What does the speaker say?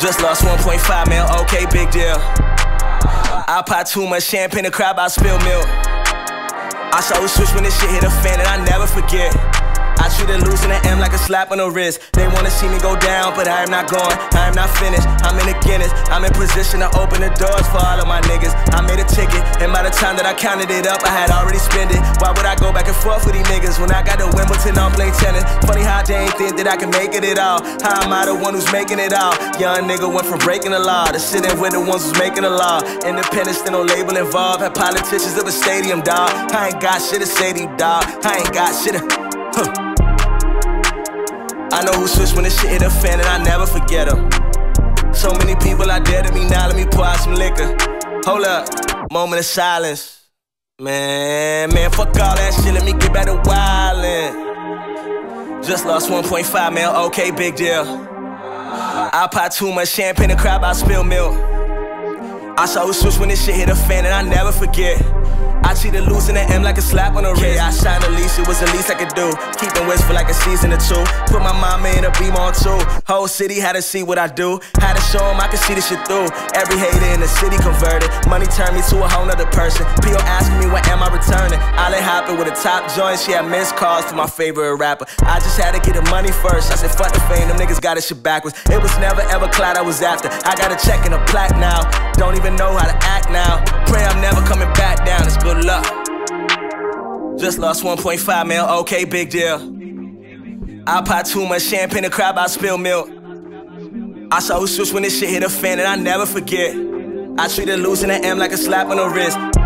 Just lost 1.5 mil, okay, big deal. I pop too much champagne, the crowd about spill milk. I saw who switch when this shit hit a fan, and I never forget. I treated losing an M like a slap on the wrist. They wanna see me go down, but I am not going, I am not finished. I'm in the Guinness, I'm in position to open the doors for all of my niggas. I made a ticket, and by the time that I counted it up, I had already spent it. Why would I go back and forth with these niggas when I got the Wimbledon on play tennis? Funny how they ain't think that I can make it at all. How am I the one who's making it all? Young nigga went from breaking the law to sitting with the ones who's making the law. Independent, still no label involved. Had politicians of a stadium, dawg. I ain't got shit to say to you, dawg. I ain't got shit to... I know who switched when this shit hit a fan, and I never forget them. So many people out there to me now, let me pour out some liquor. Hold up, moment of silence. Man, fuck all that shit, let me get back to wildin'. Just lost 1.5 mil, okay, big deal. I pop too much champagne, the crowd about spill milk. I saw who switched when this shit hit a fan, and I never forget. I treated losing an M like a slap on the wrist. I signed the lease, it was the least I could do. Keeping West for like a season or two. Put my mama in a beam on two. Whole city had to see what I do. Had to show them I could see this shit through. Every hater in the city converted. Money turned me to a whole nother person. P.O. asking me when am I returning. I let hopping with a top joint. She had missed calls to my favorite rapper. I just had to get the money first. I said fuck the fame, them niggas got this shit backwards. It was never ever clout I was after. I got a check and a plaque now. Don't even know how to act now. Pray I'm never coming back down, it's good luck. Just lost 1.5 mil, okay, big deal. I pop too much champagne, the crowd about spill milk. I saw who switch when this shit hit a fan, and I never forget. I treated losing an M like a slap on the wrist.